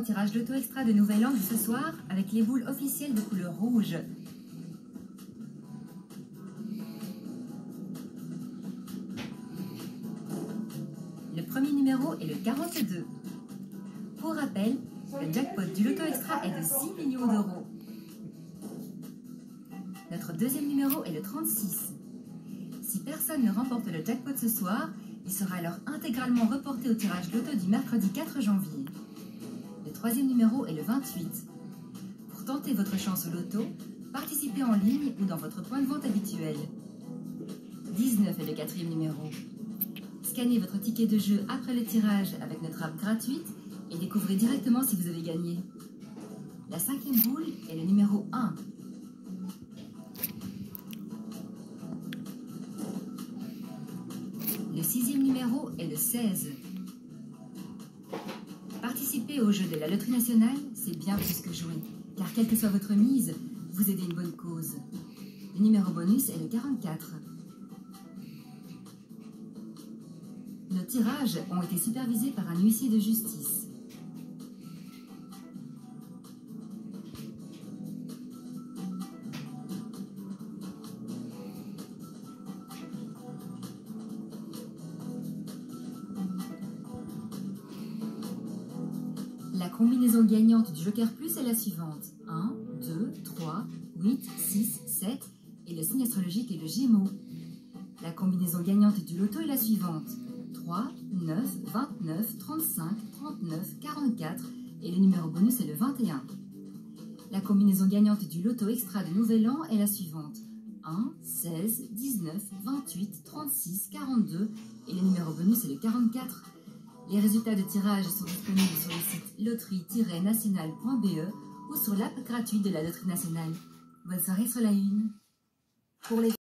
tirage loto extra de Nouvel An de ce soir avec les boules officielles de couleur rouge. Le premier numéro est le 42. Pour rappel, le jackpot du loto extra est de 6 millions d'euros. Notre deuxième numéro est le 36. Si personne ne remporte le jackpot ce soir, il sera alors intégralement reporté au tirage loto du mercredi 4 janvier. Le troisième numéro est le 28. Pour tenter votre chance au loto, participez en ligne ou dans votre point de vente habituel. 19 est le quatrième numéro. Scannez votre ticket de jeu après le tirage avec notre app gratuite et découvrez directement si vous avez gagné. La cinquième boule est le numéro 1. Le sixième numéro est le 16. Participer au jeu de la Loterie Nationale, c'est bien plus que jouer, car quelle que soit votre mise, vous aidez une bonne cause. Le numéro bonus est le 44. Nos tirages ont été supervisés par un huissier de justice. La combinaison gagnante du Joker Plus est la suivante. 1, 2, 3, 8, 6, 7 et le signe astrologique est le Gémeaux. La combinaison gagnante du loto est la suivante. 3, 9, 29, 35, 39, 44 et le numéro bonus est le 21. La combinaison gagnante du loto extra de Nouvel An est la suivante. 1, 16, 19, 28, 36, 42 et le numéro bonus est le 44. Les résultats de tirage sont disponibles sur le site loterie-nationale.be ou sur l'app gratuite de la Loterie Nationale. Bonne soirée sur la Une. Pour les